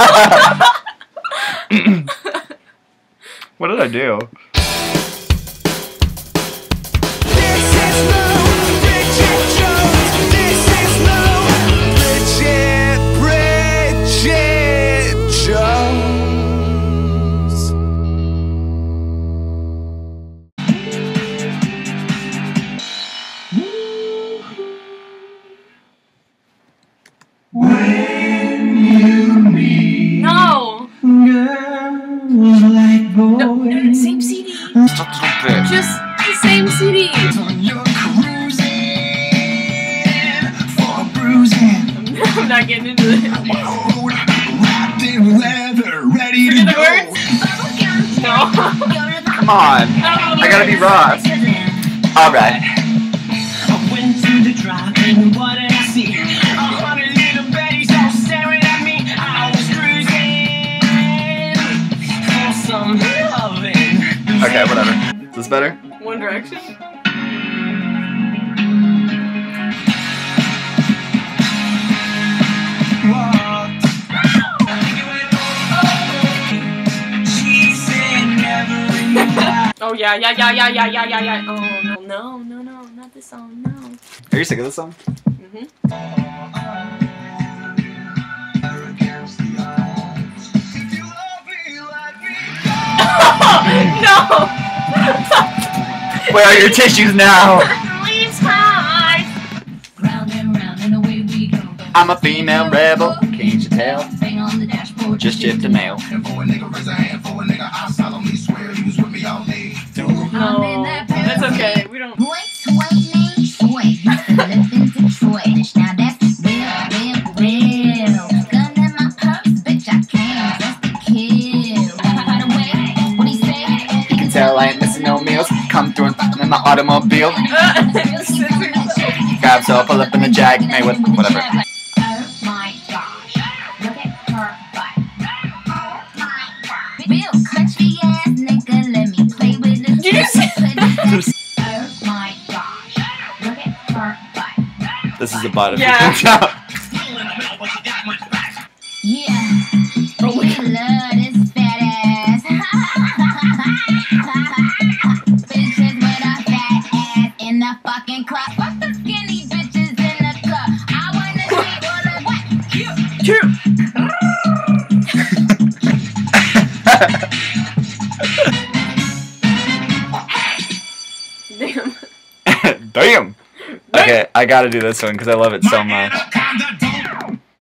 What did I do? Same CD. Stop a little bit. Just the same CD. You're cruising for Bruisin. I'm not getting into it. Wrapped in leather, ready to Forget the go. words? No. Come on. I gotta be Ross. Alright. I went to the drive-in, what did I see? 100 little baddies all staring at me. I was cruising for some loving. Okay, whatever. Is this better? One Direction. Oh yeah. Oh no, not this song, no. Are you sick of this song? Mm-hmm. No! Where are your tissues now? I'm a female rebel, can't you tell? Just chipped a mail. No, that's okay. We don't. You can tell I ain't missing no meals. Come through in my automobile. Grab so I'll pull up in the Jag. Hey, whatever. This is the bottom. Yeah. Yeah. Oh, we love this fat ass. Bitches with a fat ass in the fucking club. Fuck the skinny bitches in the club. I wanna see all of what? Damn. Damn. Okay, I gotta do this one because I love it so much. Anaconda